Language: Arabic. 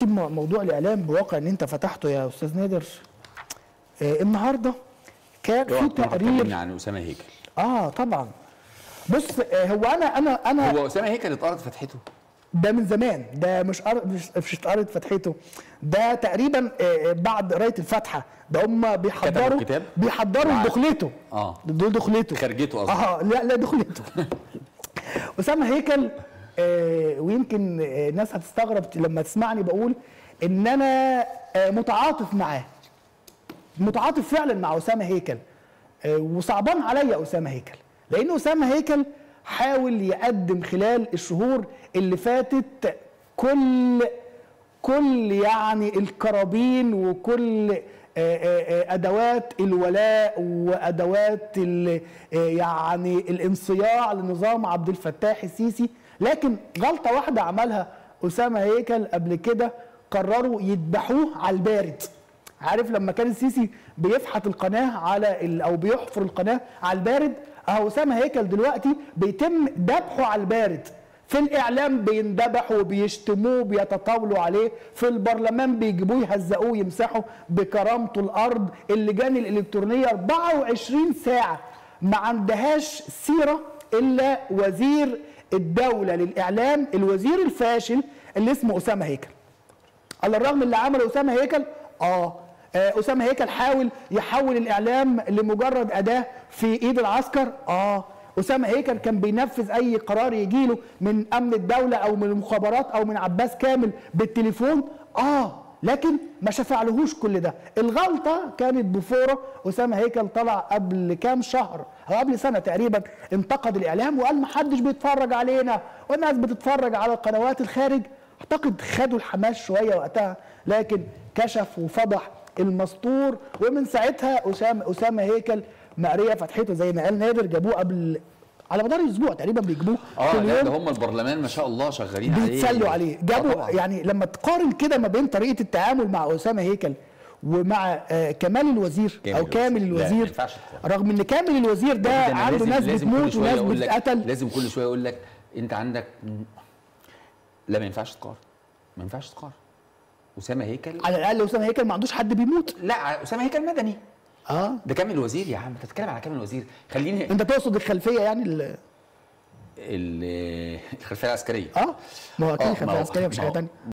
موضوع الاعلام بواقع ان انت فتحته يا استاذ نادر. النهارده كان في تقرير عن اسامه هيكل. طبعا. بص، هو انا هو اسامه هيكل اتقرض فتحته؟ ده من زمان، ده مش اتقرض فتحته، ده تقريبا بعد قرايه الفاتحه، ده هم بيحضروا دخلته. دول دخلته خرجته قصدي. لا دخلته. اسامه هيكل. ويمكن الناس هتستغرب لما تسمعني بقول ان انا متعاطف معاه، متعاطف فعلا مع اسامه هيكل، وصعبان عليا اسامه هيكل، لان اسامه هيكل حاول يقدم خلال الشهور اللي فاتت كل يعني الكرابين وكل ادوات الولاء وادوات يعني الانصياع لنظام عبد الفتاح السيسي. لكن غلطه واحده عملها اسامه هيكل قبل كده، قرروا يذبحوه على البارد. عارف لما كان السيسي بيفحت القناه على او بيحفر القناه على البارد، اسامه هيكل دلوقتي بيتم ذبحه على البارد. في الاعلام بيندبحوا وبيشتموه بيتطاولوا عليه، في البرلمان بيجيبوه يهزقوه يمسحوا بكرامته الارض. اللجان الالكترونيه 24 ساعه ما عندهاش سيره الا وزير الدوله للاعلام، الوزير الفاشل اللي اسمه اسامه هيكل. على الرغم اللي عمله اسامه هيكل، اسامه هيكل حاول يحول الاعلام لمجرد اداه في ايد العسكر. اسامه هيكل كان بينفذ اي قرار يجيله من امن الدوله او من المخابرات او من عباس كامل بالتليفون. لكن ما شفعلهوش كل ده. الغلطه كانت بفوره. اسامه هيكل طلع قبل كام شهر او قبل سنه تقريبا، انتقد الاعلام وقال ما حدش بيتفرج علينا والناس بتتفرج على قنوات الخارج. اعتقد خدوا الحماس شويه وقتها، لكن كشف وفضح المستور. ومن ساعتها اسامه هيكل مقريه فتحته زي ما قال نادر. جابوه قبل على مدار الاسبوع تقريبا بيجيبوه كل يوم. ده هم البرلمان ما شاء الله شغالين عليه، بيتسلوا عليه. جابوا يعني لما تقارن كده ما بين طريقه التعامل مع اسامه هيكل ومع كمال الوزير او كامل الوزير، رغم ان كامل الوزير ده عنده ناس بتموت وناس بتتقتل. لازم كل شويه يقول لك انت عندك لا ما ينفعش تقارن، ما ينفعش تقارن. اسامه هيكل على الاقل اسامه هيكل ما عندوش حد بيموت. لا اسامه هيكل مدني. ده كامل وزير يا عم، انت بتتكلم على كامل وزير. خليني، انت تقصد الخلفيه يعني الخلفيه العسكريه. ما هو اكيد الخلفيه العسكريه مش حاجه ثانيه.